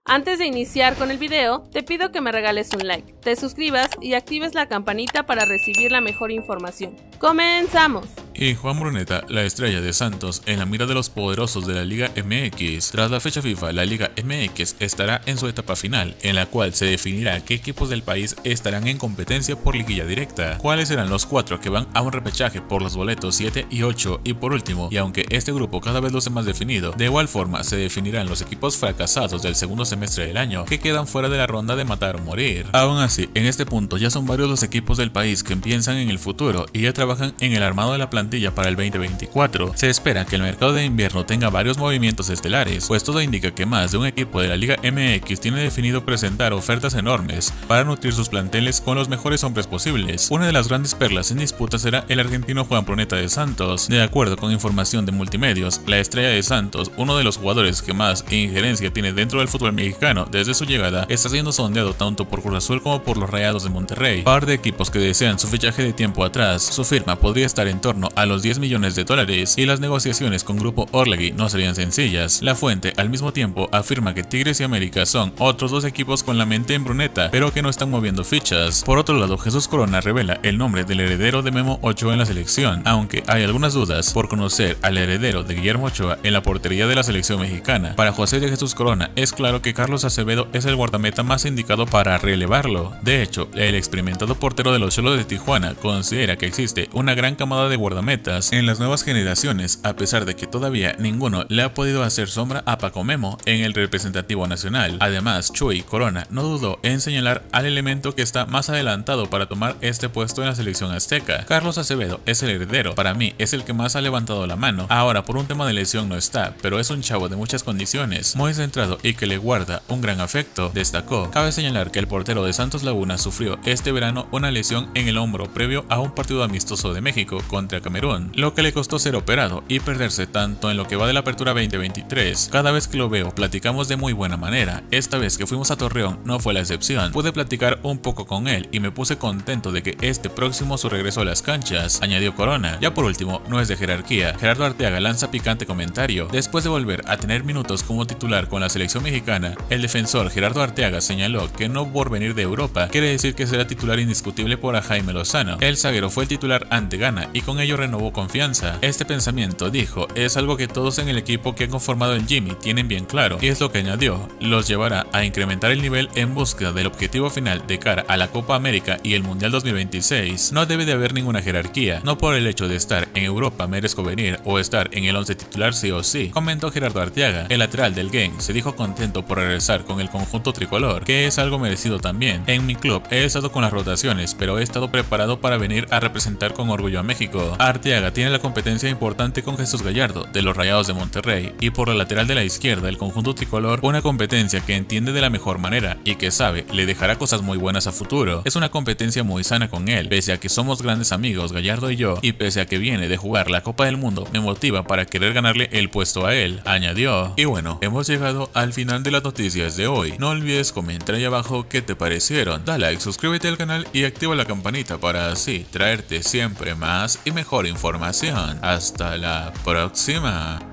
Antes de iniciar con el video, te pido que me regales un like, te suscribas y actives la campanita para recibir la mejor información. ¡Comenzamos! Y Juan Bruneta, la estrella de Santos, en la mira de los poderosos de la Liga MX. Tras la fecha FIFA, la Liga MX estará en su etapa final, en la cual se definirá qué equipos del país estarán en competencia por liguilla directa, cuáles serán los 4 que van a un repechaje por los boletos 7 y 8, y por último, y aunque este grupo cada vez luce más definido, de igual forma se definirán los equipos fracasados del segundo semestre del año que quedan fuera de la ronda de matar o morir. Aún así, en este punto ya son varios los equipos del país que piensan en el futuro y ya trabajan en el armado de la plantilla para el 2024. Se espera que el mercado de invierno tenga varios movimientos estelares, pues todo indica que más de un equipo de la Liga MX tiene definido presentar ofertas enormes para nutrir sus planteles con los mejores hombres posibles. Una de las grandes perlas en disputa será el argentino Juan Bruneta de Santos. De acuerdo con información de multimedios, la estrella de Santos, uno de los jugadores que más injerencia tiene dentro del fútbol mexicano desde su llegada, está siendo sondeado tanto por Cruz Azul como por los Rayados de Monterrey, par de equipos que desean su fichaje de tiempo atrás. Su firma podría estar en torno a los 10 millones de dólares y las negociaciones con Grupo Orlegui no serían sencillas. La fuente al mismo tiempo afirma que Tigres y América son otros dos equipos con la mente en Bruneta, pero que no están moviendo fichas. Por otro lado, Jesús Corona revela el nombre del heredero de Memo Ochoa en la selección, aunque hay algunas dudas por conocer al heredero de Guillermo Ochoa en la portería de la selección mexicana. Para José de Jesús Corona es claro que Carlos Acevedo es el guardameta más indicado para relevarlo. De hecho, el experimentado portero de los Xolos de Tijuana considera que existe una gran camada de guardametas en las nuevas generaciones, a pesar de que todavía ninguno le ha podido hacer sombra a Paco Memo en el representativo nacional. Además, Chuy Corona no dudó en señalar al elemento que está más adelantado para tomar este puesto en la selección azteca. Carlos Acevedo es el heredero, para mí es el que más ha levantado la mano. Ahora por un tema de lesión no está, pero es un chavo de muchas condiciones, muy centrado y que le guarda un gran afecto, destacó. Cabe señalar que el portero de Santos Laguna sufrió este verano una lesión en el hombro previo a un partido amistoso de México contra Camerún, lo que le costó ser operado y perderse tanto en lo que va de la apertura 2023. Cada vez que lo veo platicamos de muy buena manera. Esta vez que fuimos a Torreón no fue la excepción. Pude platicar un poco con él y me puse contento de que este próximo su regreso a las canchas, añadió Corona. Ya por último, no es de jerarquía. Gerardo Arteaga lanza picante comentario. Después de volver a tener minutos como titular con la selección mexicana, el defensor Gerardo Arteaga señaló que no por venir de Europa quiere decir que será titular indiscutible por Jaime Lozano. El zaguero fue el titular ante Ghana y con ello renovó confianza. Este pensamiento, dijo, es algo que todos en el equipo que han conformado el Jimmy tienen bien claro, y es lo que añadió, los llevará a incrementar el nivel en búsqueda del objetivo final de cara a la Copa América y el Mundial 2026. No debe de haber ninguna jerarquía, no por el hecho de estar en Europa merezco venir o estar en el 11 titular sí o sí, comentó Gerardo Arteaga. El lateral del Gang se dijo contento por regresar con el conjunto tricolor, que es algo merecido también. En mi club he estado con las rotaciones, pero he estado preparado para venir a representar con orgullo a México. Arteaga tiene la competencia importante con Jesús Gallardo, de los Rayados de Monterrey, y por la lateral de la izquierda el conjunto tricolor, una competencia que entiende de la mejor manera y que sabe le dejará cosas muy buenas a futuro. Es una competencia muy sana con él, pese a que somos grandes amigos Gallardo y yo, y pese a que viene de jugar la Copa del Mundo, me motiva para querer ganarle el puesto a él, añadió. Y bueno, hemos llegado al final de las noticias de hoy. No olvides comentar ahí abajo qué te parecieron, da like, suscríbete al canal y activa la campanita para así traerte siempre más y mejor información. Hasta la próxima.